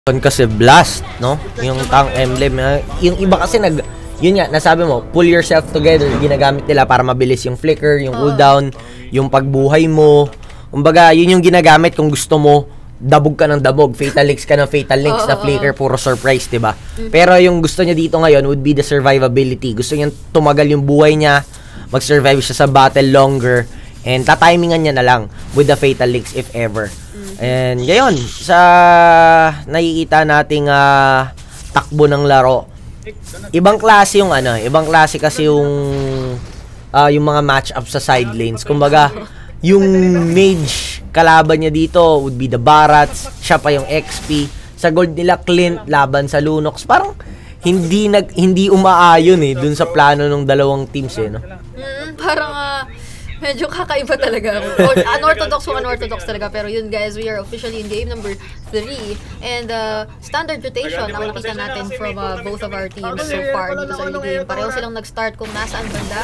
Kasi blast, no? Yung tang emblem, yung iba kasi yun nga, nasabi mo, pull yourself together, ginagamit nila para mabilis yung flicker, yung cooldown, yung pagbuhay mo. Kumbaga, yun yung ginagamit kung gusto mo, dabog ka ng dabog, fatal links ka ng fatal links na flicker, puro surprise, diba? Pero yung gusto niya dito ngayon would be the survivability. Gusto niya tumagal yung buhay niya, mag-survive siya sa battle longer, and tatimingan niya na lang with the fatal links if ever. And ngayon, sa nakikita nating takbo ng laro, ibang klase yung ibang klase kasi yung mga match-up sa side lanes. Kumbaga, yung mage kalaban niya dito would be the Barats, siya pa yung XP. Sa gold nila Clint laban sa Lunox. Parang hindi umaayon dun sa plano ng dalawang teams no. Parang medyo kakaiba talaga. Unorthodox talaga. Pero yun guys, we are officially in game number 3. And standard rotation ang nakita natin from both of our teams so far dito sa early game. Pareho silang nag-start kung nasaan banda.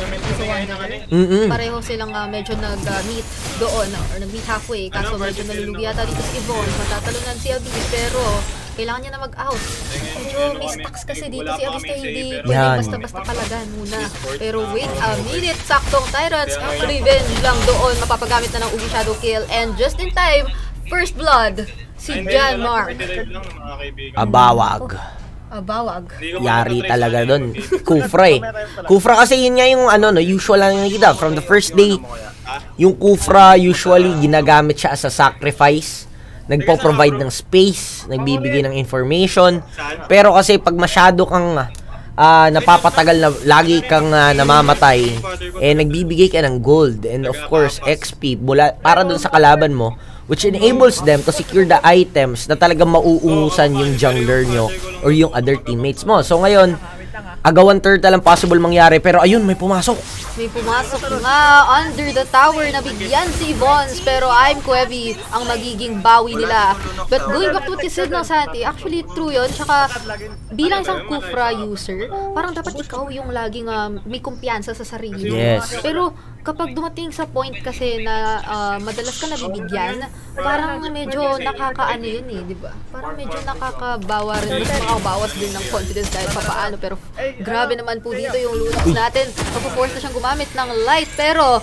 Pareho silang medyo nag-meet doon or nag-meet halfway. Kaso medyo nalulugi yata dito si Yvonne. Matatalunan si Abyss pero kailangan niya na mag-out. Medyo may stacks kasi dito si Abyss na hindi pwedeng basta-basta palagan muna. Pero wait a minute, saktong Tyrants, revenge lang doon. Mapapagamit na ng Ugi Shadow Kill. And just in time, first blood, si Jan Mark. Abawag. Yari talaga doon. Kufra Kufra kasi yun nga yung usual lang nakikita. From the first day, yung Kufra usually ginagamit siya as a sacrifice. Nagpo-provide ng space, nagbibigay ng information. Pero kasi pag masyado kang napapatagal na lagi kang namamatay, nagbibigay ka ng gold and of course XP para dun sa kalaban mo, which enables them to secure the items na talagang mauungusan yung jungler nyo or yung other teammates mo. So ngayon, agawan turtle ang possible mangyari, pero ayun, may pumasok nga under the tower na bigyan si Vons, pero I'm Quevi ang magiging bawi nila. But going back to what you said ng Santi, actually true yun. Tsaka bilang isang Kufra user, parang dapat ikaw yung laging may kumpiyansa sa sarili mo. Yes. Pero kapag dumating sa point kasi na madalas ka nabibigyan, parang medyo nakakaano yun di ba? Parang medyo nakakabawa rin, mas makabawas din ng confidence kahit papaano. Pero grabe naman po dito yung Lunox natin. Mapuforce na siyang gumamit ng light, pero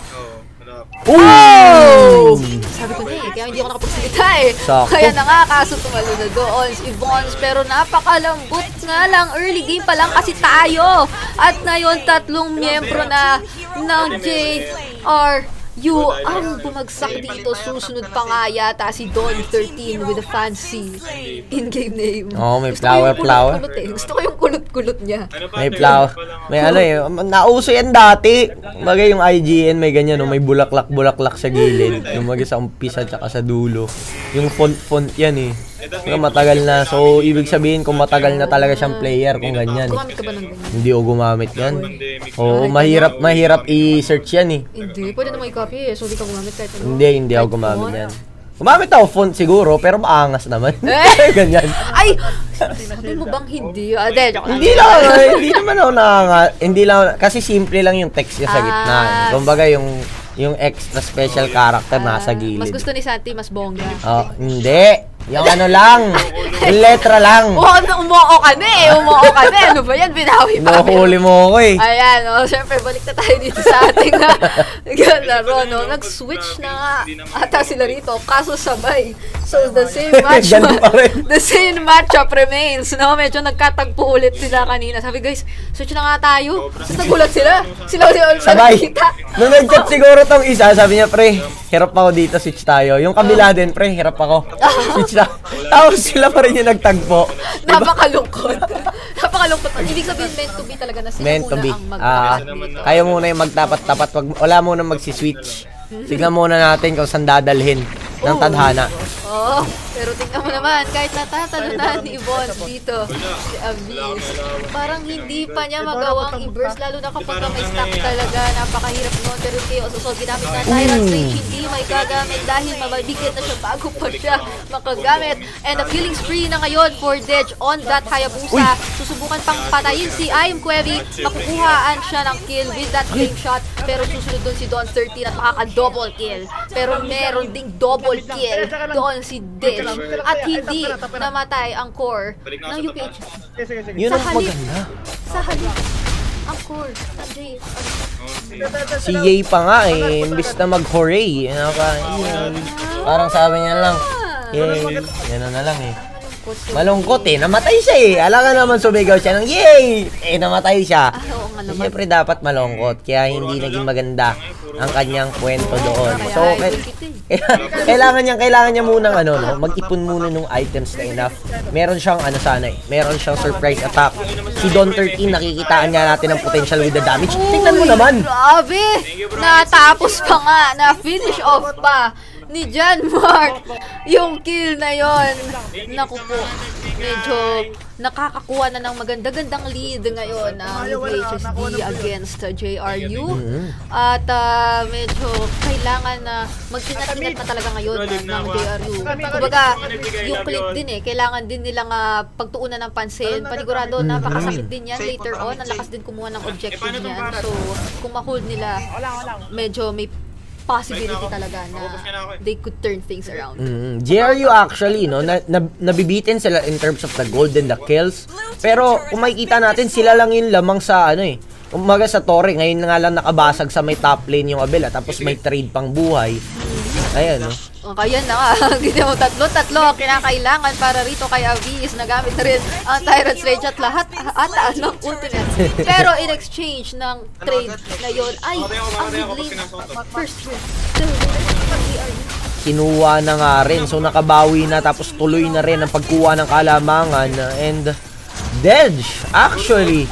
sabi ko na kaya hindi ako nakapagsalita Kaya na nga, kaso tumalo na doon si Vons. Pero napakalambot nga lang, early game pa lang kasi tayo. At ngayon, 3 miyembro na ng JRU ang bumagsak dito. Susunod pa nga yata si Don 13 with a fancy in-game name. May flower. Gusto ko yung kulot-kulot niya. May flower. May nauso yan dati. Bagay yung IGN, may ganyan, may bulaklak sa gilid. Yung sa umpisa tsaka sa dulo. Yung font yan matagal na. So, ibig sabihin kung matagal na talaga siyang player kung ganyan. Gumamit ka ba ng ganyan? Hindi ako gumamit yan. Oo, mahirap i-search yan Hindi, pwede naman i-copy So, hindi ka gumamit kahit Hindi ako gumamit yan. Gumamit ako font siguro, pero maangas naman. Ganyan. Ay! Sabi mo bang hindi? Hindi naman ako hindi lang, kasi simple lang yung text niya sa gitna. Kumbaga yung extra special character nasa gilid. Mas gusto ni Santi, mas bongga. Hindi. Yung lang. Yung letra lang. Umuo ka na Ano ba yan? Binawi pa. Huli mo ako Ayan, syempre, balik na tayo dito sa ating laro, Nag-switch na nga ata sila rito, kaso sabay. So, the same matchup remains, Medyo nagkatagpo ulit sila kanina. Sabi, guys, switch na nga tayo. So, nagulat sila. Sabay. Nung nag-chat siguro tong isa, sabi niya, pre, hirap ako dito, switch tayo. Yung kabila din, pre, hirap ako. Switch na. Tapos sila pa rin yung nagtagpo. Napakalungkot. Ibig sabihin, meant to be talaga na sila muna ang kaya muna yung magtapat-tapat. Wala muna magsiswitch. Tignan muna natin kung saan dadalhin ng tadhana. Pero tingnan mo naman, kahit natatalunan ni Yvonne dito, si Abyss, parang hindi pa niya magawang i-burst, lalo na kapag may stack talaga. Napakahirap nun. Pero Chaos Assault, ginamit na Tyrant Rage, hindi may gagamit dahil mababigit na siya bago pa siya makagamit. And the killing spree na ngayon for Dej on that Hayabusa. Susubukan pang patayin si I'm Quevi, makukuhaan siya ng kill with that flame shot. Pero susunod dun si Don 13 at makaka-double kill. Pero meron ding double kill doon si Ditch at hindi namatay ang core ng UPH. Yun ang maganda. Sa halip, ang core ng J. Si Ye pa nga eh, imbis na mag-hooray. Parang sabi niya lang, yay, yan na lang eh. Malungkot eh, namatay siya eh. Alam ka naman sumigaw siya ng yay! Eh, namatay siya. Siyempre dapat malungkot, kaya hindi naging maganda ang kanyang kwento doon. So, kailangan niya munang mag-ipon muna ng items na enough. Meron siyang meron siyang surprise attack. Si Don 13, nakikitaan niya natin ang potential with the damage. Tingnan mo naman! Grabe! Natapos pa nga, na-finish off pa ni John Mark yung kill na yon. Naku po, medyo nakakakuha na ng maganda-gandang lead ngayon ang UPHSD against JRU. At medyo kailangan na mag-ingat-ingat na talaga ngayon ng JRU. Kumbaga, yung clip din eh, kailangan din nilang pagtuunan ng pansin. Panigurado, napakasakit din yan later on. Ang lakas din kumuha ng objective niyan. So, kung ma-hold nila, medyo may possibility talaga na they could turn things around. JRU actually, nabibitin sila in terms of the gold and the kills. Pero kung makikita natin, sila lang yung lamang sa umaga sa Torre. Ngayon nga lang nakabasag sa may top lane yung Abela, tapos may trade pang buhay. Ayan, kaya na nga, ginawa tatlo ang kinakailangan para rito kay Avis. Nagamit na rin ang Tyrant's Rage at lahat ng ultimates. Pero in exchange ng trade na yun, ay, ang mid-lane first hit. Kinuha na nga rin, so nakabawi na, tapos tuloy na rin ang pagkuha ng kalamangan. And Dedge, actually,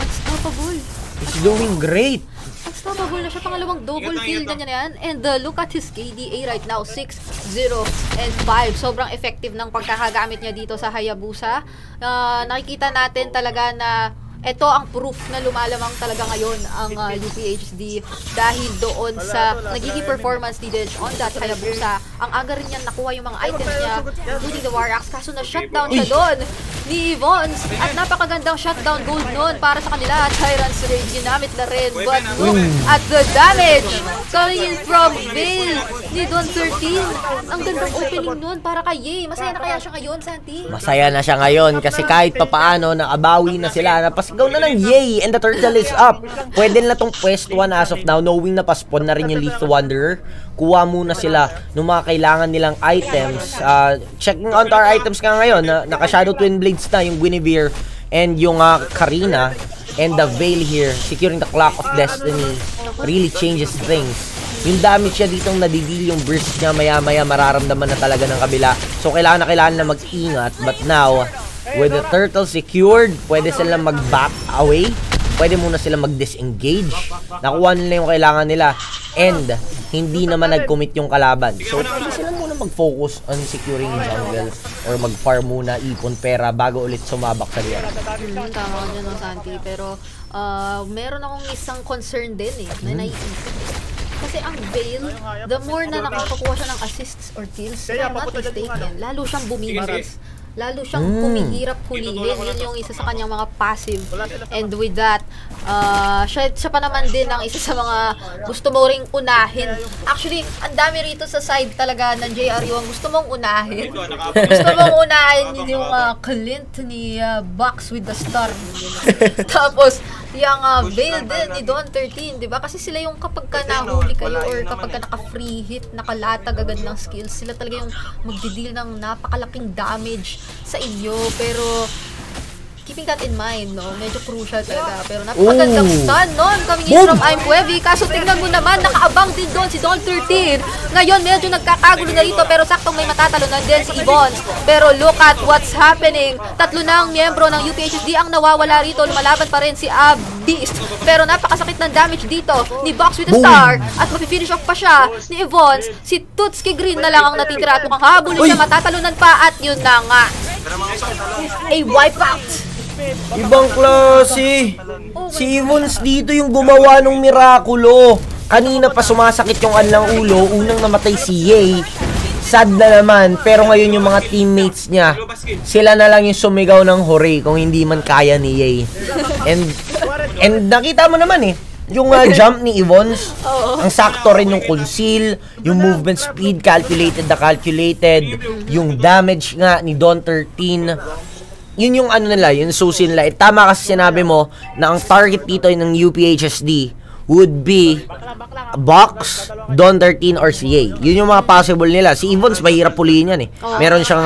is doing great. Unstoppable na siya, pangalawang double kill na niya yan. And look at his KDA right now, 6, 0, and 5. Sobrang effective ng pagkakagamit niya dito sa Hayabusa. Nakikita natin talaga na ito ang proof na lumalamang talaga ngayon ang UPHSD dahil doon sa nagiging performance ni Dedge on that Hayabusa. Ang aga rin niyan nakuha yung mga items niya, including the War Axe, kaso na-shutdown siya doon ni Evans. At napakagandang shutdown gold noon para sa kanila. Tyrant's Rage ginamit na rin. But look at the damage coming in from Veil ni Don 13. Ang gandang opening noon para kay Ye. Masaya na kaya siya ngayon, Santi? Masaya na siya ngayon kasi kahit papaano nakabawi na sila. Napasigaw na ng Ye and the turtle is up. Pwede na tong Quest 1 as of now, knowing na paspon na rin yung Lethal Wanderer. Kuha muna sila ng mga kailangan nilang items. Checking on our items nga ngayon, naka-Shadow Twin Blades na yung Guinevere and yung Karina and the Veil here, securing the Clock of Destiny really changes things. Yung damage niya ditong nadidil, yung burst niya maya-maya mararamdaman na talaga ng kabila. So kailangan na mag-ingat, but now with the turtle secured, pwede silang mag-back away. Pwede muna sila mag-disengage. Nakuha nila yung kailangan nila. And hindi naman nag-commit yung kalaban. So pwede sila muna mag-focus on securing jungle or mag-farm muna, ipon pera bago ulit sumabak sa liyan. Tama ka dyan, Santi. Pero meron akong isang concern din na naiisip. Kasi ang Veil, the more na nakakakuha siya ng assists or kills, if I'm not mistaken, lalo siyang bumibilis. Lalo siyang kumihirap hulihin. Yun yung isa sa kanyang mga passive. And with that, siya pa naman din ang isa sa mga gusto mo ring unahin. Actually, ang dami rito sa side talaga ng JRU ang gusto mong unahin. Gusto mong unahin yung Clint ni Box with the Star. Tapos, yung Veil din ni Don 13, di ba? Kasi sila yung kapag ka nahuli kayo or kapag ka naka-free hit, nakalatag agad ng skills, sila talaga yung magdi-deal ng napakalaking damage sa inyo. Pero keeping that in mind, medyo crucial talaga. Pero napakagandang stun noon coming in from I'm Webby. Kaso tingnan mo naman, nakaabang din doon si Don 13. Ngayon, medyo nagkakagulo na rito pero saktong may matatalunan din si Evans. Pero look at what's happening. Tatlo na ang miyembro ng UPHSD ang nawawala rito. Lumalaban pa rin si Beast. Pero napakasakit ng damage dito ni Box with the Star. At mapi-finish off pa siya ni Evans. Si Tutski Green na lang ang natitira at mukhang habulin siya, matatalunan pa. At yun na nga, a wipeout. Ibang klase. Si Evans dito yung gumawa ng mirakulo. Kanina pa sumasakit yung anlang ulo. Unang namatay si Ye. Sad na naman. Pero ngayon yung mga teammates niya, sila na lang yung sumigaw ng hooray kung hindi man kaya ni Ye. And nakita mo naman Yung jump ni Evans, ang sakto rin yung conceal, yung movement speed, calculated na calculated, yung damage nga ni Don 13, yun yung ano nila, yung susi nila. Tama kasi sinabi mo na ang target dito ng UPHSD would be Box, Don 13, or CA. Yun yung mga possible nila. Si Evans, mahirap pulihin yan eh. Meron siyang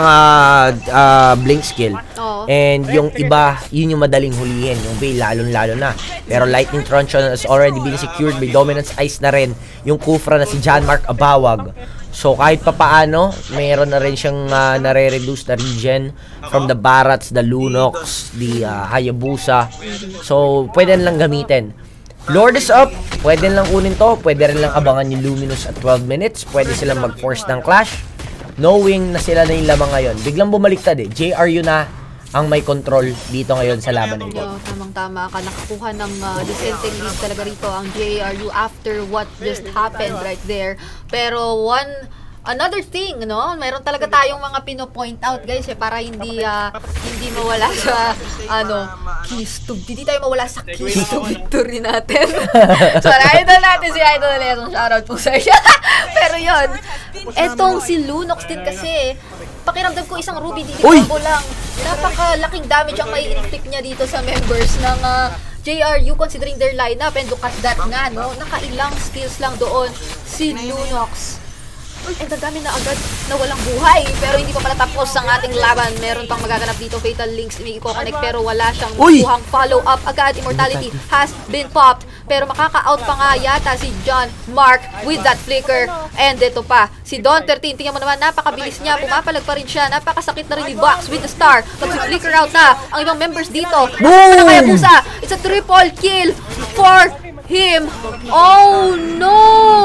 blink skill. And yung iba, yun yung madaling hulihin. Yung Veil, lalo na. Pero Lightning Truncheon has already been secured by Dominance Ice na rin. Yung Kufra na si John Mark Abawag. So kahit papaano, mayroon na rin siyang nare-reduce na regen from the Barats, the Lunox, the Hayabusa. So pwede lang gamitin. Lord is up, pwede lang kunin to, pwede rin lang abangan yung Luminous at 12 minutes, pwede silang mag-force ng clash, knowing na sila na yung lamang ngayon. Biglang bumaliktad eh, JRU na ang may control dito ngayon sa laban na ito. Tamang-tama ka, nakakuha ng dissenting lead talaga rito ang JRU after what just happened right there. Pero another thing, no? Meron talaga tayong mga pino-point out, guys, para hindi mawala sa keys to, hindi tayo mawala sa keys to victory natin. So, idol natin si Idol Lesson. Shoutout po sa siya. Pero yun, etong si Lunox din kasi, pakiramdam ko isang Ruby DD lang. Napakalaking damage ang may inflict niya dito sa members ng JRU considering their lineup. And look at that nga, no? Nakailang skills lang doon si Lunox. And ang dami na agad na walang buhay. Pero hindi pa pala tapos ang ating laban. Meron pang magaganap dito. Fatal Links may i-connect pero wala siyang makuhang follow-up agad. Immortality has been popped. Pero makaka-out pa nga yata si John Mark with that flicker. And ito pa, si Don 13. Tingnan mo naman, napakabilis niya. Pumapalag pa rin siya. Napakasakit na rin ni Box with the star. Mag-flicker out na ang ibang members dito. Boom! It's a triple kill for him. Oh no!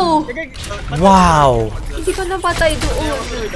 Wow! Hindi pa napatay doon.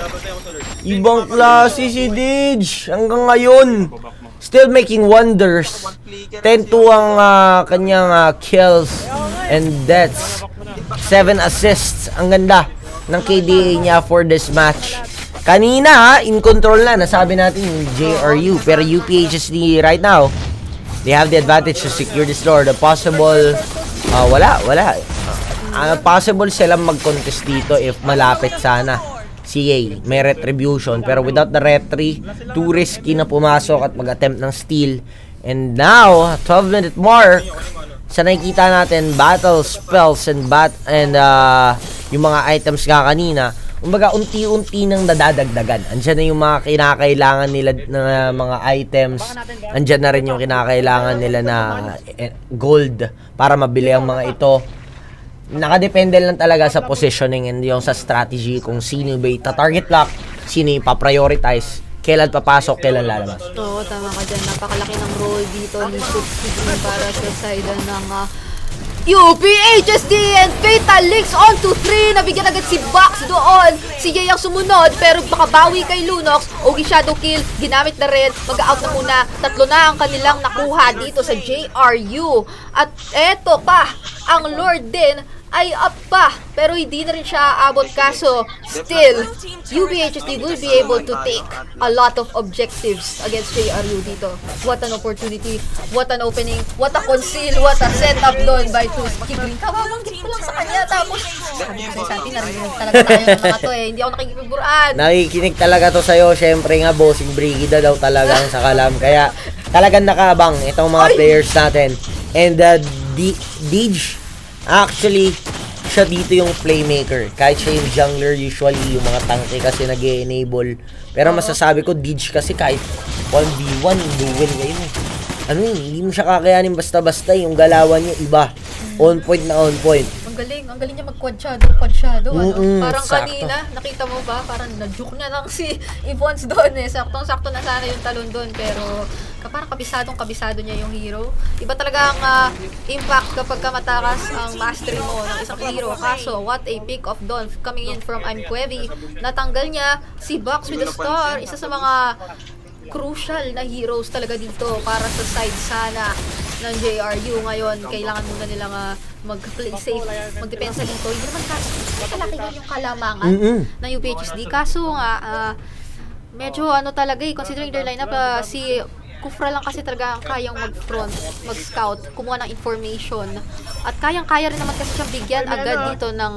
Ibang klase si Didge hanggang ngayon. Still making wonders. 10-2 ang kanyang kills and deaths. 7 assists. Ang ganda ng KDA niya for this match. Kanina, in control na. Nasabi natin yung JRU. Pero UPHSD right now, they have the advantage to secure this door. The possible... wala. Possible silang mag-contest dito if malapit sana. CA, may retribution. Pero without the retry, too risky na pumasok at mag-attempt ng steal. And now, 12-minute mark, sa nakikita natin, battle spells and yung mga items nga kanina, kumbaga unti-unti nang nadadagdagan. Andiyan na yung mga kinakailangan nila na mga items. Andiyan na rin yung kinakailangan nila na gold para mabili ang mga ito. Nakadepende lang talaga sa positioning and yung sa strategy kung sino ba ita-target lock, sino yung pa-prioritize, kailan papasok, kailan lalabas. Oo, tama ka dyan. Napakalaki ng role dito ni Suki para sa side ng UPHSD and Fatal Links on to 3. Nabigyan agad si Box doon. Si Jay ang sumunod pero makabawi kay Lunox. Ogi Shadow Kill, ginamit na rin. Mag-out na muna. 3 na ang kanilang nakuha dito sa JRU. At eto pa, ang Lord din ay up pa. Pero hindi na rin siya aabot kaso still, UPHSD will be able to take a lot of objectives against JRU dito. What an opportunity, what an opening, what a conceal, what a setup doon by Tuski Green. Kawawanggit ko lang sa kanya tapos sabi ko sa Santi, narinig talaga tayo ng mga to eh. Hindi ako nakikipagburaan. Nakikinig talaga to sa'yo. Siyempre nga, bossing Brigida daw talagang sa kalam. Kaya talagang nakabang itong mga players natin. And Didge, actually, siya dito yung playmaker. Kahit siya yung jungler, usually yung mga tanke kasi nag-e-enable. Pero masasabi ko, Didge kasi kahit 1v1, duel ngayon eh. Hindi mo siya kakayanin basta-basta. Yung galawan niya, iba. On point na on point. Ang galing niya mag-quad shadow. Parang sakto. Kanina, nakita mo ba? Parang na-juke niya lang si Evans doon eh. Saktong-sakto na sana yung talon doon. Pero parang kabisado niya yung hero. Iba talaga ang impact kapag matakas ang mastery mo ng isang hero. Kaso, what a pick of Dawn coming in from Imquevi. Natanggal niya si Box with a star. Isa sa mga crucial na heroes talaga dito para sa side sana ng JRU. Ngayon, kailangan muna nilang mag-play safe, magdepensa dito. Hindi naman kalaki yung kalamangan ng UPHSD. Kaso nga, medyo talaga considering their lineup, si Kufra lang kasi talaga ang kayang mag-front, mag-scout, kumuha ng information. At kayang-kaya rin naman kasi siyang bigyan agad dito ng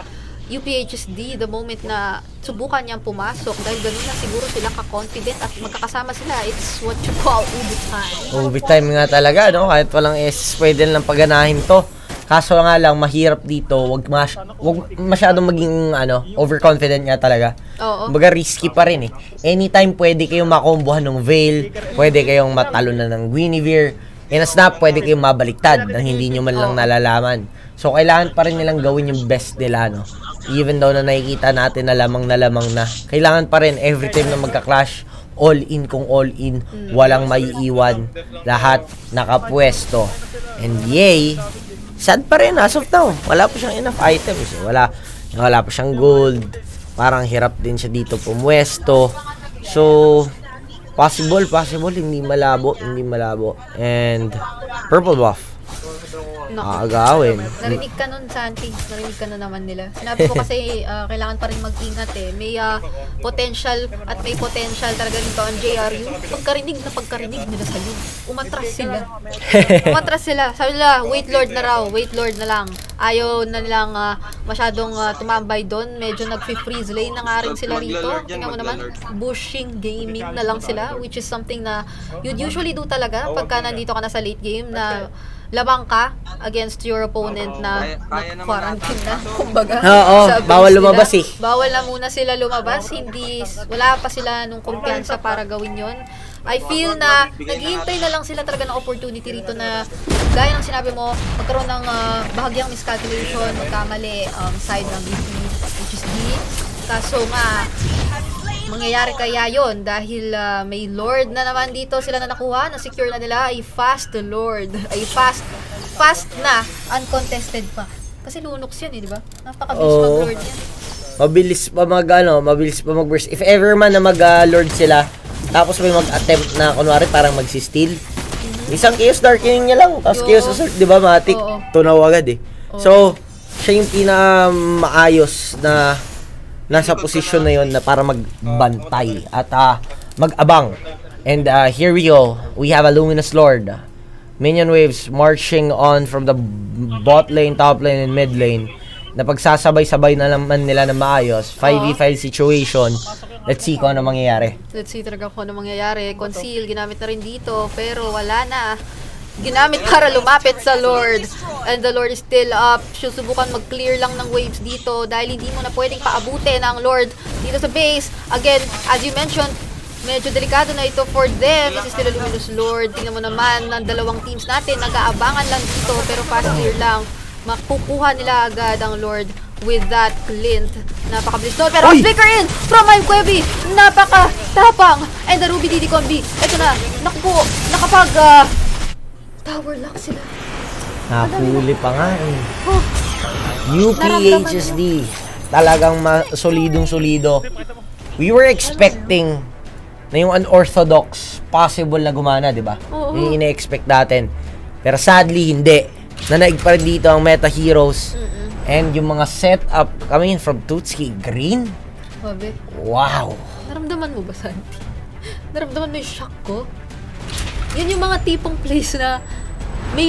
UPHSD the moment na subukan niyang pumasok dahil ganun na siguro sila ka-confident at magkakasama sila. It's what you call Ubi time. Ubi time nga talaga, no? Kahit walang SS, pwede lang paganahin to. Kaso nga lang, mahirap dito. Wag masyadong maging, overconfident nga talaga. Oo. Baga risky pa rin eh. Anytime pwede kayong makombohan ng Veil, pwede kayong matalo na ng Guinevere, in a snap, pwede kayong mabaliktad nang hindi nyo man lang nalalaman. So, kailangan pa rin nilang gawin yung best nila, no? Even though na nakikita natin na lamang na, kailangan pa rin every time na magka-clash, all in kung all in, walang maiiwan, lahat nakapwesto. And yay, sad pa rin as of now. Wala pa siyang enough items. Wala pa siyang gold. Parang hirap din siya dito pumwesto. So, possible, hindi malabo. And, purple buff. Agawin. Narinig ka nun, Santi. Narinig ka na naman nila. Sinabi ko kasi kailangan pa rin mag-ingat eh. May potential talaga dito ang JRU. Pagkarinig nila sa'yo. Umatras sila. Sabi nila, wait lord na lang. Ayaw na nilang masyadong tumambay doon. Medyo nag-freeze lane na nga rin sila rito. Tingnan mo naman, bushing gaming na lang sila, which is something na you'd usually do talaga pagka nandito ka na sa late game na labang ka against your opponent na quarantine na, kumbaga. Oo, bawal lumabas eh. Bawal na muna sila lumabas, wala pa sila nung kumpiyansa para gawin yon. I feel na naghihintay na lang sila talaga ng opportunity rito na gaya ng sinabi mo, magkaroon ng bahagyang miscalculation, magkamali side ng UPHSD. Kaso nga, mangyayari kaya yon dahil may Lord na naman dito sila na nakuha, na-secure na nila, ay fast Lord, ay fast na, uncontested pa. Kasi Lunox yan eh, di ba? Napakabilis mag-Lord yan. Mabilis pa mag-burst. If ever man na mag-Lord sila, tapos may mag-attempt na, kunwari, parang mag-steal. Isang Chaos Darkening niya lang, tapos Chaos Assault, di ba, matik? Tunaw agad eh. So, siya yung pinaka-maayos na nasa posisyon na yun na para magbantay at mag-abang. And here we go. We have a Luminous Lord. Minion waves marching on from the bot lane, top lane, and mid lane. Na pagsasabay-sabay na naman nila na maayos. 5v5 situation. Let's see kung ano mangyayari. Let's see talaga kung ano mangyayari. Conceal, ginamit na rin dito. Pero wala na. Ginamit para lumapit sa Lord. And the Lord is still up. Susubukan mag-clear lang ng waves dito dahil hindi mo na pwedeng paabutin ang Lord dito sa base. Again, as you mentioned, medyo delikado na ito for them kasi still a Luminous Lord. Tingnan mo naman ng dalawang teams natin, nag-aabangan lang dito pero fast clear lang. Makukuha nila agad ang Lord with that Clint. Napakabilis doon. Pero flicker in from my Quevi. Napaka-tapang. And the Ruby DD combi. Ito na. Naku po. Tower lock sila. Nahuli pa nga eh. UPHSD. Talagang solidong-solido. We were expecting na yung unorthodox possible na gumana, di ba? Yung ina-expect natin. Pero sadly, hindi. Nanaig pa rin dito ang meta heroes. And yung mga setup coming from Tutski Green. Babe. Wow. Naramdaman mo ba, Santi? Naramdaman mo yung shock ko? Yun yung mga tipong plays na